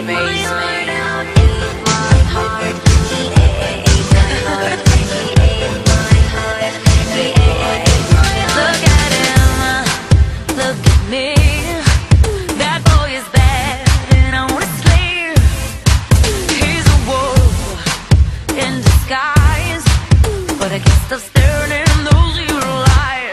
raised me. Ate my heart. He ate my heart. He ate my heart. He ate my heart. Look at him. Look at me. That boy is bad and I wanna slay him. He's a wolf in disguise, but I guess they're staring in those evil eyes.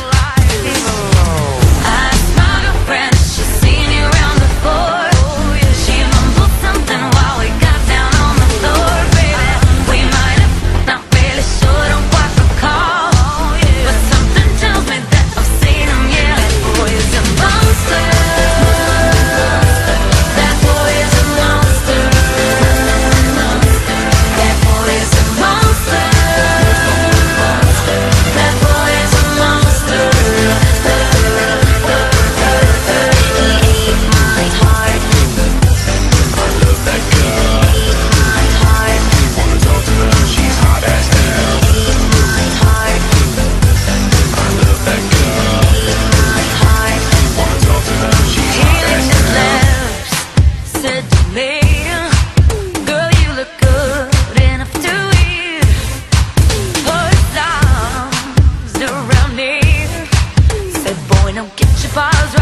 Ask my girlfriend if she's seen you around before. She mumbled something while we got down on the floor, baby. We might have, not really sure, don't quite recall, but something tells me that I've seen him, yeah. That boy is a monster. That boy is a monster. That boy is a monster. That boy is a monster. He ate my heart. I love that girl. He ate my heart. Wanna talk to her, she's hot as hell. He ate my heart. I love that girl. He ate my heart. Wanna talk to her, she's He hot as licked his hell. lips, said to me, girl, you look good enough to eat. Put his arms around me, said, boy, now get your paws